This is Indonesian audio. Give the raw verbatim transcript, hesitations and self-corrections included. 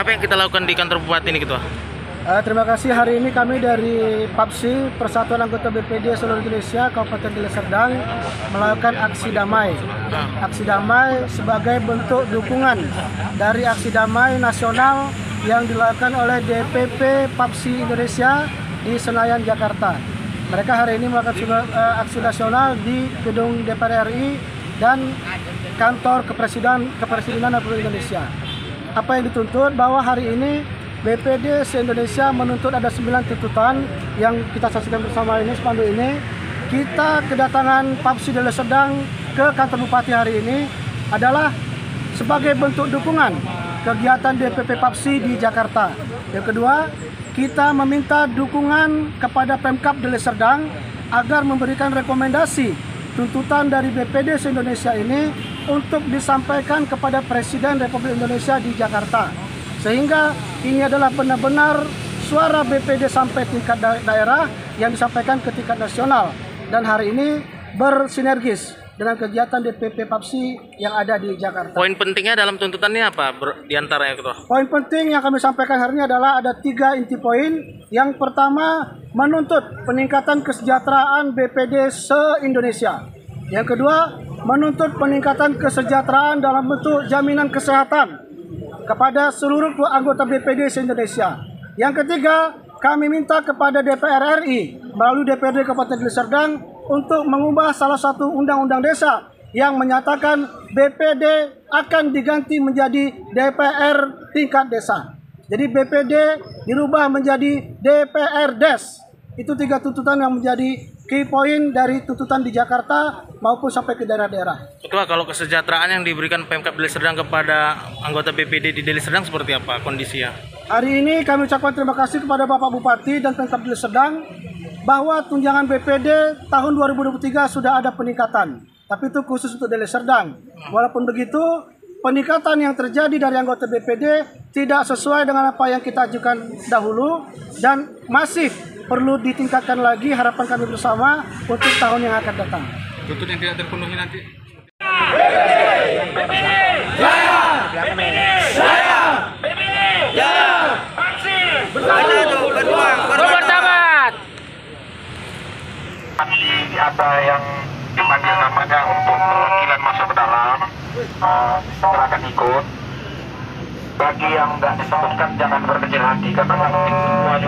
apa yang kita lakukan di kantor Bupati ini, Ketua? Uh, terima kasih. Hari ini kami dari PAPSI, Persatuan Anggota B P D seluruh Indonesia, Kabupaten Deli Serdang, melakukan aksi damai. Aksi damai sebagai bentuk dukungan dari aksi damai nasional yang dilakukan oleh D P P PAPSI Indonesia di Senayan, Jakarta. Mereka hari ini melakukan uh, aksi nasional di gedung D P R R I dan kantor Kepresidenan Kepresidenan Republik Indonesia. Apa yang dituntut bahwa hari ini B P D se-Indonesia menuntut ada sembilan tuntutan yang kita saksikan bersama ini, spanduk ini. Kita kedatangan PAPSI Deli Serdang ke kantor Bupati hari ini adalah sebagai bentuk dukungan kegiatan D P P PAPSI di Jakarta. Yang kedua, kita meminta dukungan kepada Pemkab Deli Serdang agar memberikan rekomendasi tuntutan dari B P D se-Indonesia ini untuk disampaikan kepada Presiden Republik Indonesia di Jakarta. Sehingga ini adalah benar-benar suara B P D sampai tingkat da daerah yang disampaikan ke tingkat nasional. Dan hari ini bersinergis dengan kegiatan D P P PAPSI yang ada di Jakarta. Poin pentingnya dalam tuntutannya apa di antaranya, Ketua? Poin penting yang kami sampaikan hari ini adalah ada tiga inti poin. Yang pertama, menuntut peningkatan kesejahteraan B P D se-Indonesia. Yang kedua, menuntut peningkatan kesejahteraan dalam bentuk jaminan kesehatan kepada seluruh anggota B P D se-Indonesia. Yang ketiga, kami minta kepada D P R R I melalui D P R D Kabupaten Deli Serdang untuk mengubah salah satu undang-undang desa yang menyatakan B P D akan diganti menjadi D P R tingkat desa. Jadi B P D dirubah menjadi D P R Des. Itu tiga tuntutan yang menjadi key point dari tuntutan di Jakarta maupun sampai ke daerah-daerah. Ketua, kalau kesejahteraan yang diberikan Pemkab Deli Serdang kepada anggota B P D di Deli Serdang seperti apa kondisinya? Hari ini kami ucapkan terima kasih kepada Bapak Bupati dan Pemkab Deli Serdang bahwa tunjangan B P D tahun dua ribu dua puluh tiga sudah ada peningkatan. Tapi itu khusus untuk Deli Serdang. Walaupun begitu, peningkatan yang terjadi dari anggota B P D tidak sesuai dengan apa yang kita ajukan dahulu dan masih perlu ditingkatkan lagi. Harapan kami bersama untuk tahun yang akan datang. Tuntut yang tidak terpenuhi nanti. Jaya! B P D! Jaya! B P D! Jaya! PAPSI! Bersatu! Berjuang! Bermartabat! Ada yang dipanggil namanya untuk perwakilan masuk ke dalam, uh, silakan ikut. Bagi yang nggak disebutkan jangan berkecil hati karena nanti semua